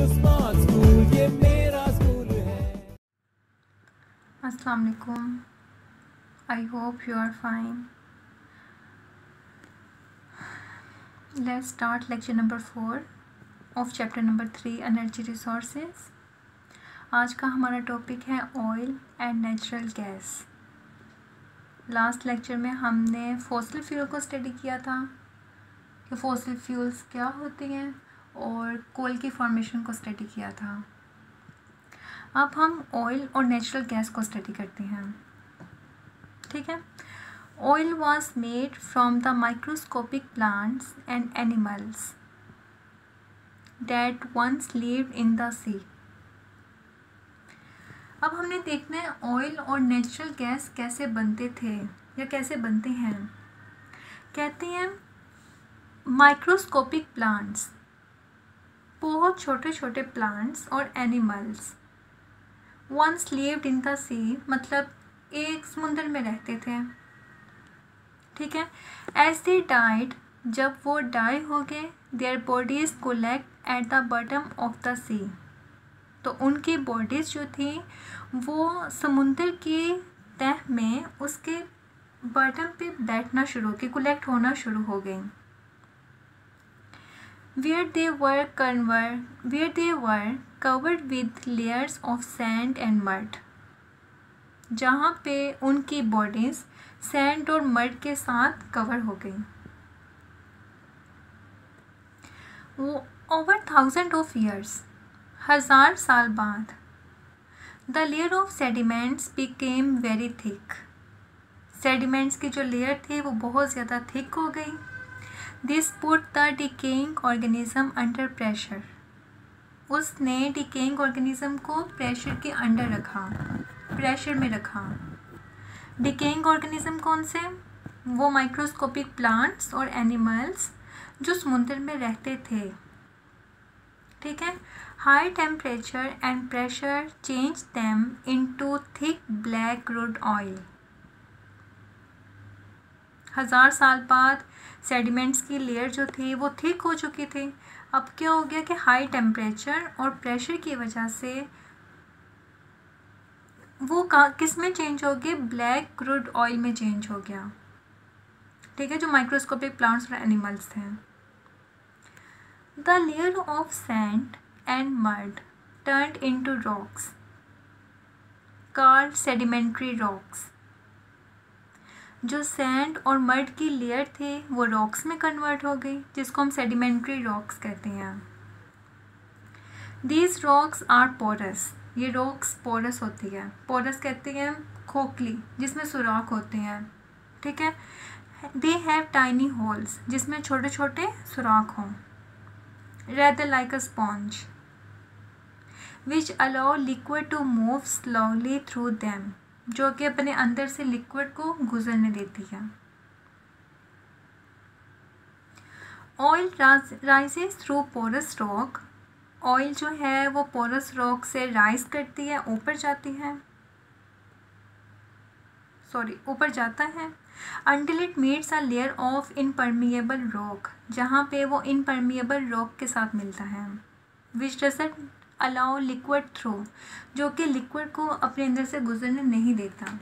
Smart school, ये मेरा school है। अस्सलाम वालेकुम। I hope you are fine. Let's start lecture number 4 of chapter number 3 energy resources. आज का हमारा टॉपिक है oil and natural gas. Last lecture में हमने फॉसिल फ्यूल को स्टडी किया था कि फॉसिल फ्यूल्स क्या होती हैं और कोल की फॉर्मेशन को स्टडी किया था। अब हम ऑयल और नेचुरल गैस को स्टडी करते हैं। ठीक है। Oil was made from the microscopic plants and animals that once lived in the sea. अब हमने देखना है ऑयल और नेचुरल गैस कैसे बनते थे या कैसे बनते हैं। कहते हैं माइक्रोस्कोपिक प्लांट्स, बहुत छोटे छोटे प्लांट्स और animals once lived in the sea, मतलब एक समुंदर में रहते थे। ठीक है। एज दे डाइड, जब वो डाई हो गए, their bodies collect at the bottom of the sea, तो उनकी बॉडीज़ जो थी वो समुंदर की तह में उसके बॉटम पे बैठना शुरू हो गई, कोलेक्ट होना शुरू हो गई। Where they were covered with layers of sand and mud, जहाँ पे उनकी बॉडीज़ सैंड और मड के साथ कवर हो गई। वो ओवर 1000 ऑफ ईयर्स, 1000 साल बाद, the layer of sediments became very thick, sediments की जो लेयर थी वो बहुत ज़्यादा थिक हो गई। This put the decaying organism under pressure, उसने डिकेइंग ऑर्गेनिज्म को प्रेशर के अंडर रखा, प्रेशर में रखा। डिकेइंग ऑर्गेनिज्म कौन से? वो माइक्रोस्कोपिक प्लांट्स और एनिमल्स जो समुद्र में रहते थे। ठीक है। High temperature and pressure change them into thick black crude oil. 1000 साल बाद सेडिमेंट्स की लेयर जो थी वो थिक हो चुकी थी। अब क्या हो गया कि हाई टेम्परेचर और प्रेशर की वजह से वो किस में चेंज हो गया? ब्लैक क्रूड ऑयल में चेंज हो गया। ठीक है, जो माइक्रोस्कोपिक प्लांट्स और एनिमल्स थे। The layer of sand and mud turned into rocks called sedimentary rocks. जो सैंड और मड की लेयर थे वो रॉक्स में कन्वर्ट हो गई, जिसको हम सेडिमेंट्री रॉक्स कहते हैं। दीज रॉक्स आर पोरस, ये रॉक्स पोरस होती है। पोरस कहते हैं खोखली, जिसमें सुराख होते हैं। ठीक है। दे हैव टाइनी होल्स, जिसमें छोटे छोटे सुराख हों। Rather like a sponge which allow liquid to move slowly through them, जो कि अपने अंदर से लिक्विड को गुजरने देती है। Oil rises through porous rock, oil जो है वो पोरस रॉक से राइज करती है, ऊपर जाता है until it meets a layer of impermeable rock, जहाँ पे वो impermeable rock के साथ मिलता है। which doesn't allow liquid through, जो कि लिक्विड को अपने अंदर से गुजरने नहीं देता।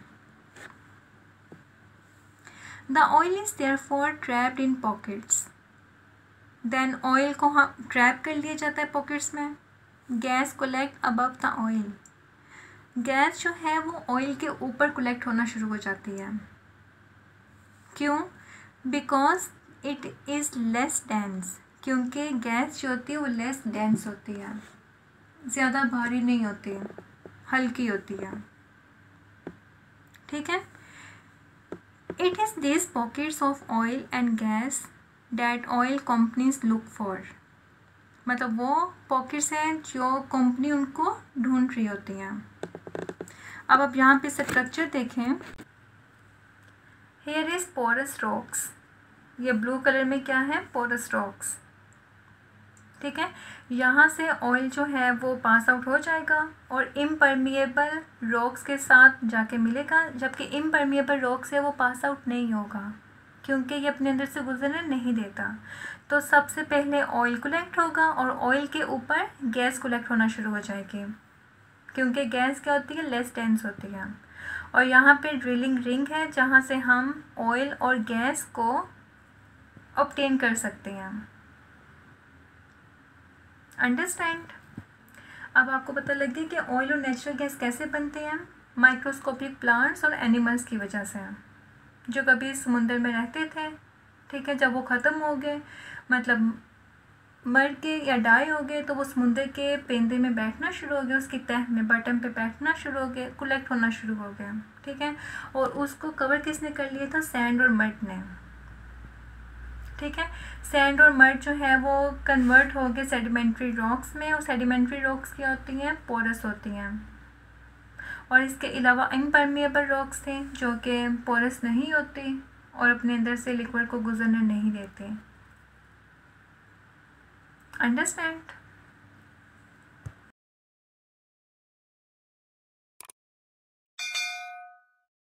the oil is therefore trapped in pockets, then oil को ट्रैप कर लिया जाता है पॉकेट्स में। Gas collect above the oil, gas जो है वो ऑयल के ऊपर कोलेक्ट होना शुरू हो जाती है। क्यों? Because it is less dense, क्योंकि गैस जो होती है वो लेस डेंस होती है, ज़्यादा भारी नहीं होती है, हल्की होती है। ठीक है। It is this pockets of oil and gas that oil companies look for, मतलब वो पॉकेट्स हैं जो कंपनी उनको ढूंढ रही होती हैं। अब आप यहाँ पे स्ट्रक्चर देखें। हेयर इज पोरस रॉक्स, ये ब्लू कलर में क्या है? Porous rocks. ठीक है। यहाँ से ऑयल जो है वो पास आउट हो जाएगा और इम्परमिएबल रॉक्स के साथ जाके मिलेगा, जबकि इम्परमिएबल रॉक से वो पास आउट नहीं होगा। क्योंकि ये अपने अंदर से गुजरने नहीं देता। तो सबसे पहले ऑयल कलेक्ट होगा और ऑयल के ऊपर गैस कलेक्ट होना शुरू हो जाएगी, क्योंकि गैस क्या होती है, लेस डेंस होती है। और यहाँ पे ड्रिलिंग रिंग है जहाँ से हम ऑयल और गैस को ऑब्टेन कर सकते हैं। अंडरस्टैंड? अब आपको पता लग गया कि ऑयल और नेचुरल गैस कैसे बनते हैं। माइक्रोस्कोपिक प्लांट्स और एनिमल्स की वजह से, जो कभी समुंदर में रहते थे, ठीक है, जब वो ख़त्म हो गए, मतलब मर के या डाई हो गए, तो वो समुंदर के पेंदे में बैठना शुरू हो गए, उसकी तह में बटन पे बैठना शुरू हो गए, कलेक्ट होना शुरू हो गया, ठीक है। और उसको कवर किसने कर लिया था, सैंड और मड ने, ठीक है। सैंड और मड जो है वो कन्वर्ट हो गए सेडिमेंट्री रॉक्स में, और सेडिमेंट्री रॉक्स क्या होती हैं, पोरस होती हैं। और इसके अलावा इम्परमिएबल रॉक्स थे जो कि पोरस नहीं होती और अपने अंदर से लिक्विड को गुजरने नहीं देते। अंडरस्टैंड?